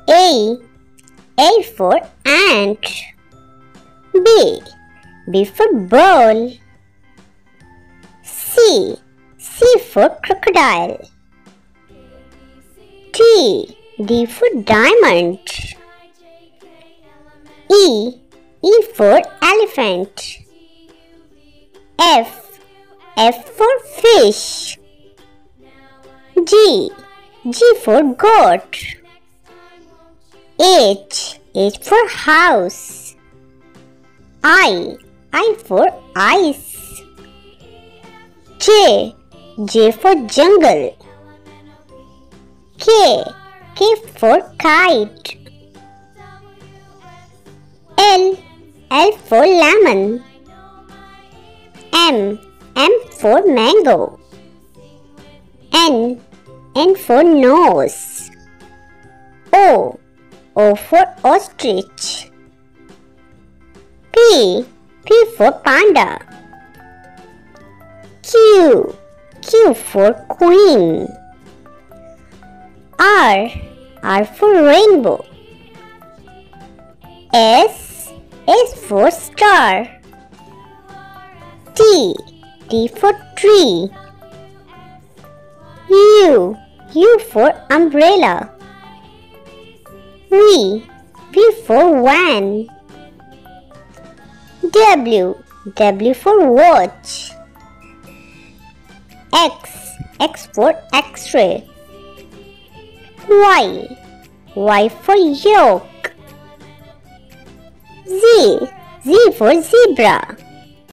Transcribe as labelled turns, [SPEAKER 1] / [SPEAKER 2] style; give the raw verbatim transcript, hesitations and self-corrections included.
[SPEAKER 1] A. A for ant. B. B for ball. C. C for crocodile. D. D for diamond. E. E for elephant. F. F for fish. G. G for goat. H. H for house. I. I for ice. J. J for jungle. K. K for kite. L. L for lemon. M. M for mango. N. N for nose. O. O for ostrich. P. P for panda. Q. Q for queen. R. R for rainbow. S. S for star. T. T for tree. U. U for umbrella. V. V for van. W. W for watch. X. X for X-ray. Y. Y for yolk. Z. Z for zebra.